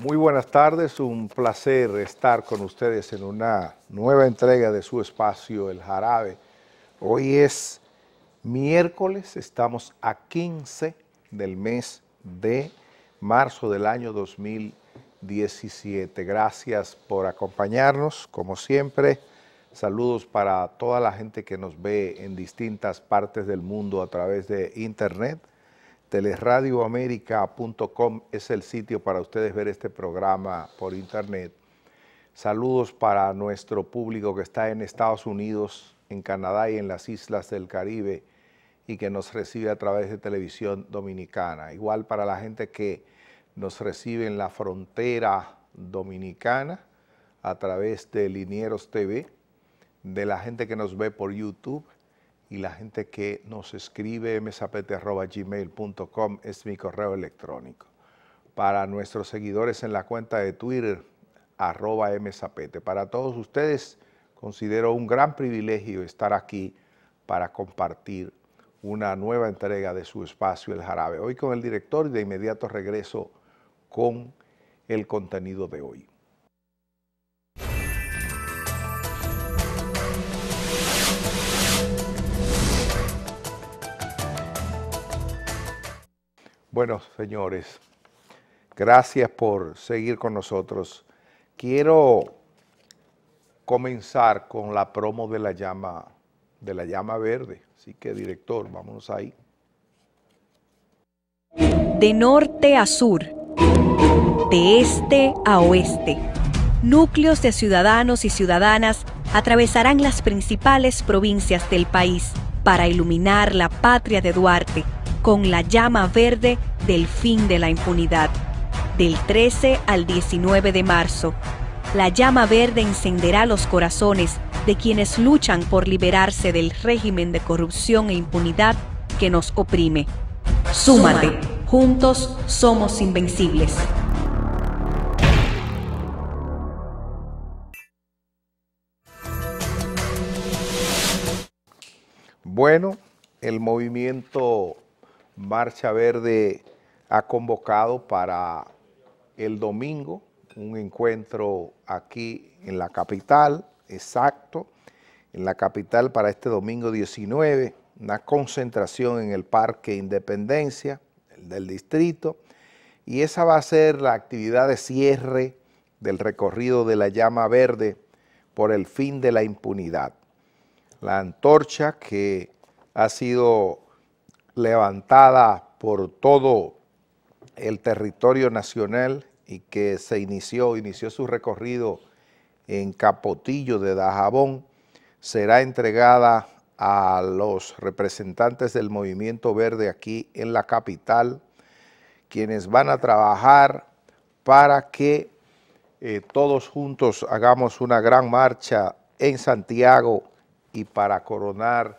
Muy buenas tardes, un placer estar con ustedes en una nueva entrega de su espacio El Jarabe. Hoy es miércoles, estamos a 15 del mes de marzo del año 2017. Gracias por acompañarnos, como siempre. Saludos para toda la gente que nos ve en distintas partes del mundo a través de internet. Teleradioamerica.com es el sitio para ustedes ver este programa por internet. Saludos para nuestro público que está en Estados Unidos, en Canadá y en las islas del Caribe y que nos recibe a través de Televisión Dominicana. Igual para la gente que nos recibe en la frontera dominicana a través de Linieros TV, de la gente que nos ve por YouTube y la gente que nos escribe mzapete@gmail.com es mi correo electrónico. Para nuestros seguidores en la cuenta de Twitter, @mzapete. Para todos ustedes, considero un gran privilegio estar aquí para compartir una nueva entrega de su espacio El Jarabe. Hoy con el director y de inmediato regreso con el contenido de hoy. Bueno, señores, gracias por seguir con nosotros. Quiero comenzar con la promo de la llama verde. Así que, director, vámonos ahí. De norte a sur, de este a oeste, núcleos de ciudadanos y ciudadanas atravesarán las principales provincias del país para iluminar la patria de Duarte con la llama verde del fin de la impunidad. Del 13 al 19 de marzo, la llama verde encenderá los corazones de quienes luchan por liberarse del régimen de corrupción e impunidad que nos oprime. Súmate, juntos somos invencibles. Bueno, el movimiento Marcha Verde ha convocado para el domingo un encuentro aquí en la capital, exacto, en la capital para este domingo 19, una concentración en el Parque Independencia, el del distrito, y esa va a ser la actividad de cierre del recorrido de la llama verde por el fin de la impunidad. La antorcha que ha sido levantada por todo el territorio nacional y que se inició su recorrido en Capotillo de Dajabón, será entregada a los representantes del Movimiento Verde aquí en la capital, quienes van a trabajar para que todos juntos hagamos una gran marcha en Santiago y para coronar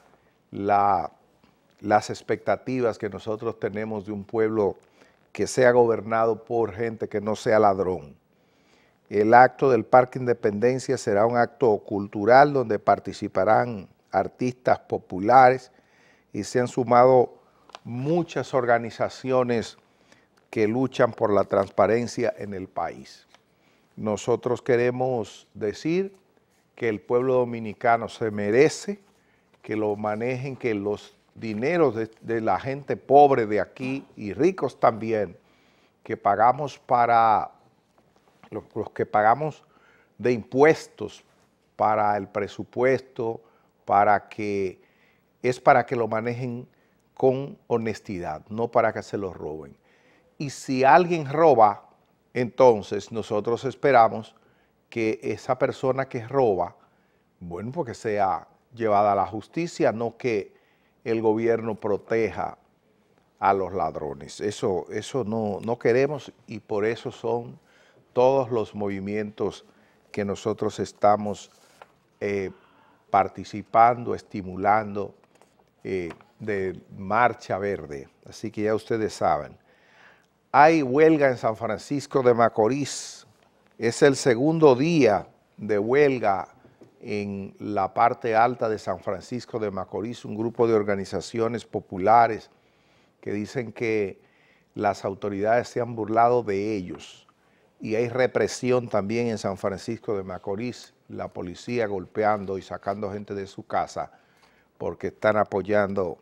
las expectativas que nosotros tenemos de un pueblo que sea gobernado por gente que no sea ladrón. El acto del Parque Independencia será un acto cultural donde participarán artistas populares y se han sumado muchas organizaciones que luchan por la transparencia en el país. Nosotros queremos decir que el pueblo dominicano se merece que lo manejen, que los dineros de la gente pobre de aquí y ricos también, que pagamos para los que pagamos de impuestos para el presupuesto, para que lo manejen con honestidad, no para que se los roben. Y si alguien roba, entonces nosotros esperamos que esa persona que roba, bueno, porque sea llevada a la justicia, no que el gobierno proteja a los ladrones. Eso no queremos y por eso son todos los movimientos que nosotros estamos participando, estimulando de Marcha Verde. Así que ya ustedes saben. Hay huelga en San Francisco de Macorís. Es el segundo día de huelga en la parte alta de San Francisco de Macorís, un grupo de organizaciones populares que dicen que las autoridades se han burlado de ellos y hay represión también en San Francisco de Macorís, la policía golpeando y sacando gente de su casa porque están apoyando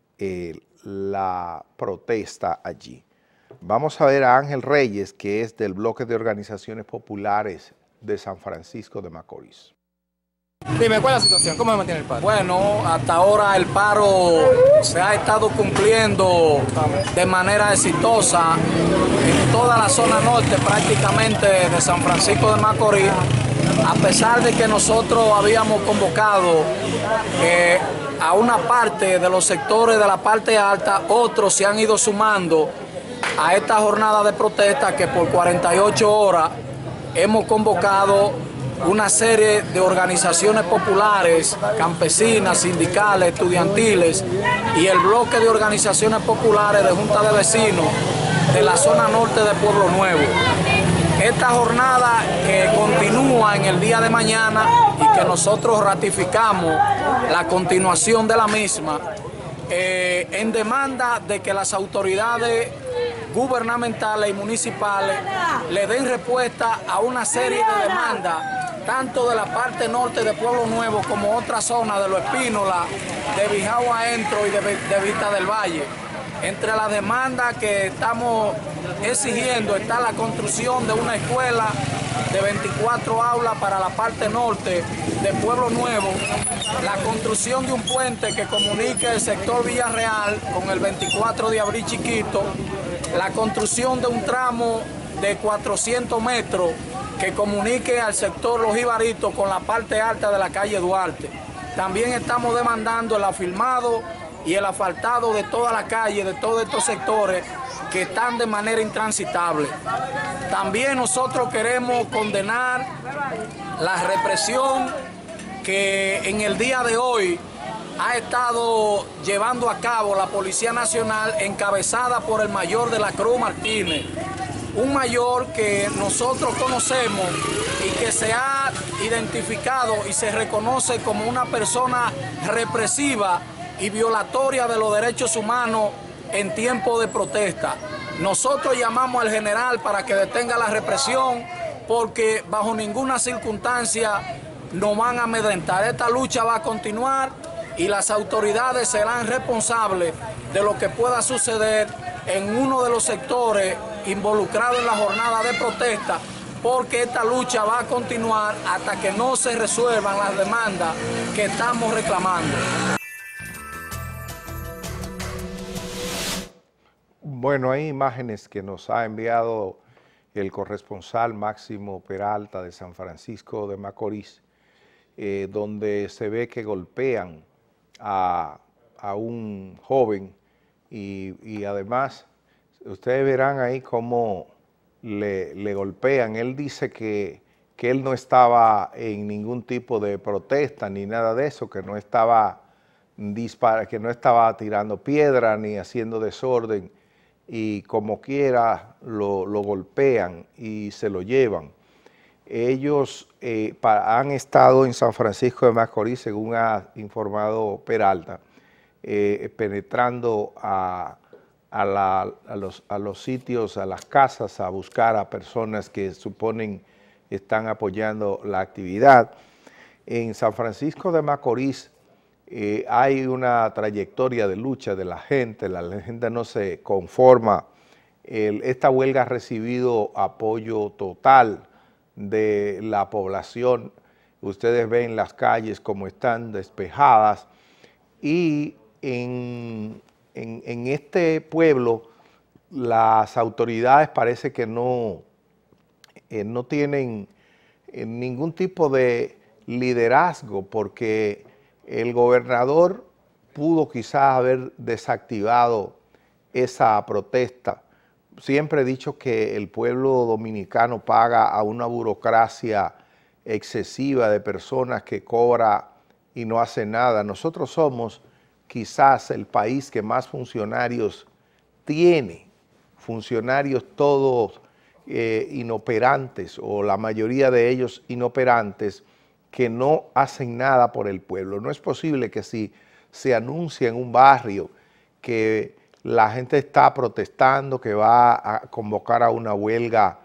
la protesta allí. Vamos a ver a Ángel Reyes, que es del Bloque de Organizaciones Populares de San Francisco de Macorís. Dime, ¿cuál es la situación? ¿Cómo se mantiene el paro? Bueno, hasta ahora el paro se ha estado cumpliendo de manera exitosa en toda la zona norte prácticamente de San Francisco de Macorís, a pesar de que nosotros habíamos convocado a una parte de los sectores de la parte alta, otros se han ido sumando a esta jornada de protesta que por 48 horas hemos convocado una serie de organizaciones populares, campesinas, sindicales, estudiantiles y el bloque de organizaciones populares de Junta de Vecinos de la zona norte de Pueblo Nuevo. Esta jornada que continúa en el día de mañana y que nosotros ratificamos la continuación de la misma, en demanda de que las autoridades gubernamentales y municipales le den respuesta a una serie de demandas, tanto de la parte norte de Pueblo Nuevo como otra zona de Los Espínola, de Bijao Adentro y de Vista del Valle. Entre las demandas que estamos exigiendo está la construcción de una escuela de 24 aulas para la parte norte de Pueblo Nuevo, la construcción de un puente que comunique el sector Villarreal con el 24 de abril Chiquito, la construcción de un tramo de 400 metros que comunique al sector Los Ibaritos con la parte alta de la calle Duarte. También estamos demandando el afirmado y el asfaltado de toda la calle, de todos estos sectores que están de manera intransitable. También nosotros queremos condenar la represión que en el día de hoy ha estado llevando a cabo la Policía Nacional encabezada por el mayor de la Cruz Martínez. Un mayor que nosotros conocemos y que se ha identificado y se reconoce como una persona represiva y violatoria de los derechos humanos en tiempo de protesta. Nosotros llamamos al general para que detenga la represión porque bajo ninguna circunstancia nos van a amedrentar. Esta lucha va a continuar y las autoridades serán responsables de lo que pueda suceder en uno de los sectores involucrados en la jornada de protesta, porque esta lucha va a continuar hasta que no se resuelvan las demandas que estamos reclamando. Bueno, hay imágenes que nos ha enviado el corresponsal Máximo Peralta de San Francisco de Macorís, donde se ve que golpean a un joven y además ustedes verán ahí cómo le golpean. Él dice que él no estaba en ningún tipo de protesta ni nada de eso, que no estaba tirando piedra ni haciendo desorden, y como quiera lo golpean y se lo llevan. Ellos han estado en San Francisco de Macorís, según ha informado Peralta, penetrando a los sitios, a las casas, a buscar a personas que suponen están apoyando la actividad. En San Francisco de Macorís hay una trayectoria de lucha de la gente no se conforma. Esta huelga ha recibido apoyo total de la población. Ustedes ven las calles como están despejadas y en este pueblo las autoridades parece que no tienen ningún tipo de liderazgo, porque el gobernador pudo quizás haber desactivado esa protesta. Siempre he dicho que el pueblo dominicano paga a una burocracia excesiva de personas que cobra y no hace nada. Nosotros somos quizás el país que más funcionarios tiene, funcionarios todos inoperantes, o la mayoría de ellos inoperantes, que no hacen nada por el pueblo. No es posible que si se anuncia en un barrio que la gente está protestando, que va a convocar a una huelga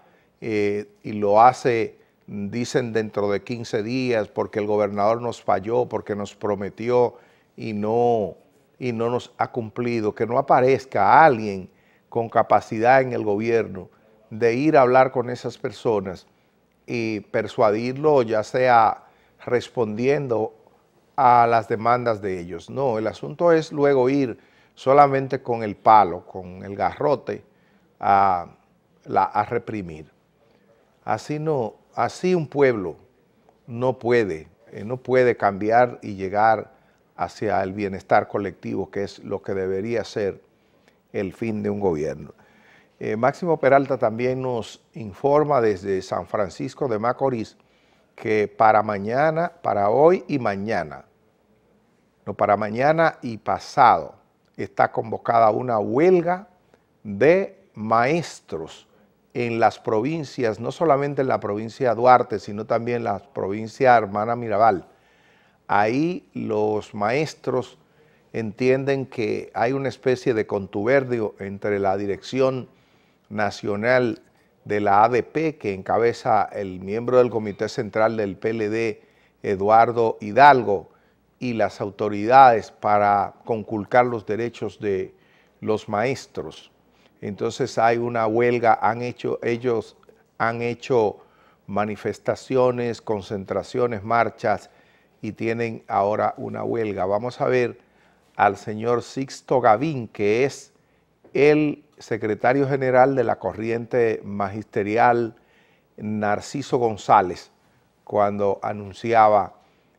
y lo hace, dicen, dentro de 15 días, porque el gobernador nos falló, porque nos prometió y no nos ha cumplido, que no aparezca alguien con capacidad en el gobierno de ir a hablar con esas personas y persuadirlo, ya sea respondiendo a las demandas de ellos. No, el asunto es luego ir solamente con el palo, con el garrote, a reprimir. Así no, así un pueblo no puede cambiar y llegar hacia el bienestar colectivo, que es lo que debería ser el fin de un gobierno. Máximo Peralta también nos informa desde San Francisco de Macorís que para mañana, para hoy y mañana, no, para mañana y pasado, está convocada una huelga de maestros en las provincias, no solamente en la provincia de Duarte, sino también en la provincia Hermana Mirabal. Ahí los maestros entienden que hay una especie de contubernio entre la Dirección Nacional de la ADP, que encabeza el miembro del Comité Central del PLD, Eduardo Hidalgo, y las autoridades para conculcar los derechos de los maestros. Entonces hay una huelga, ellos han hecho manifestaciones, concentraciones, marchas, y tienen ahora una huelga. Vamos a ver al señor Sixto Gavín, que es el secretario general de la corriente magisterial Narciso González, cuando anunciaba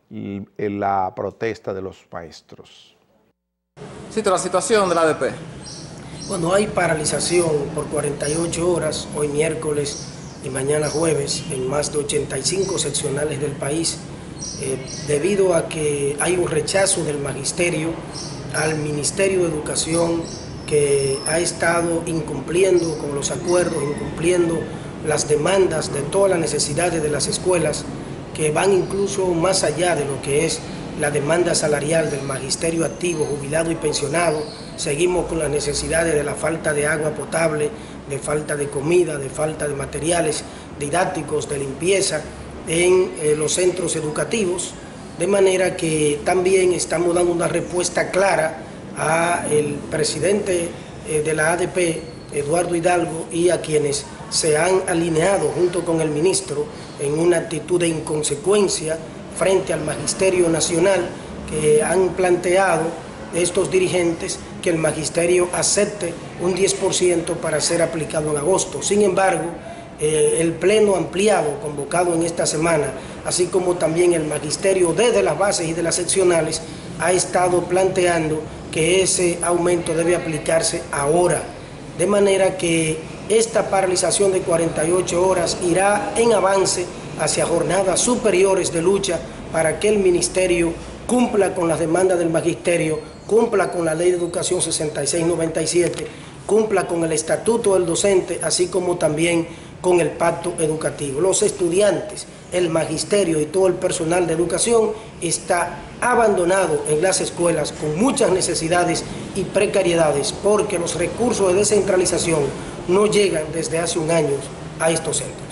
la protesta de los maestros. Sí, la situación de la ADP. Bueno, hay paralización por 48 horas, hoy miércoles y mañana jueves, en más de 85 seccionales del país, debido a que hay un rechazo del magisterio al Ministerio de Educación, que ha estado incumpliendo con los acuerdos, incumpliendo las demandas de todas las necesidades de las escuelas, que van incluso más allá de lo que es la demanda salarial del magisterio activo, jubilado y pensionado. Seguimos con las necesidades de la falta de agua potable, de falta de comida, de falta de materiales didácticos, de limpieza en los centros educativos, de manera que también estamos dando una respuesta clara al presidente de la ADP, Eduardo Hidalgo, y a quienes se han alineado junto con el ministro en una actitud de inconsecuencia frente al Magisterio Nacional, que han planteado estos dirigentes que el magisterio acepte un 10% para ser aplicado en agosto. Sin embargo, el pleno ampliado convocado en esta semana, así como también el magisterio desde las bases y de las seccionales, ha estado planteando que ese aumento debe aplicarse ahora, de manera que esta paralización de 48 horas irá en avance hacia jornadas superiores de lucha para que el ministerio cumpla con las demandas del magisterio, cumpla con la Ley de Educación 6697, cumpla con el Estatuto del Docente, así como también con el Pacto Educativo. Los estudiantes, el magisterio y todo el personal de educación está abandonado en las escuelas con muchas necesidades y precariedades, porque los recursos de descentralización no llegan desde hace un año a estos centros.